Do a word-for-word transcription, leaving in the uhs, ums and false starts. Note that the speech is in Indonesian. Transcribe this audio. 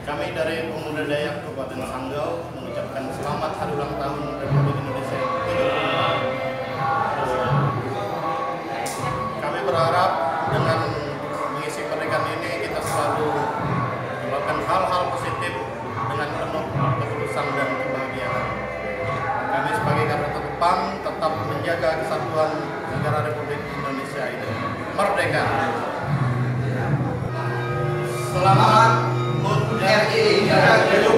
Kami dari Pemuda Dayak Kabupaten Sanggau mengucapkan selamat hari ulang tahun Republik Indonesia yang ke tujuh puluh lima. Kami berharap dengan mengisi pernikahan ini kita selalu melakukan hal-hal positif dengan penuh ketulusan dan kebahagiaan. Kami sebagai Garda Terdepan tetap menjaga kesatuan negara Republik Indonesia ini merdeka. Selamat H U T R I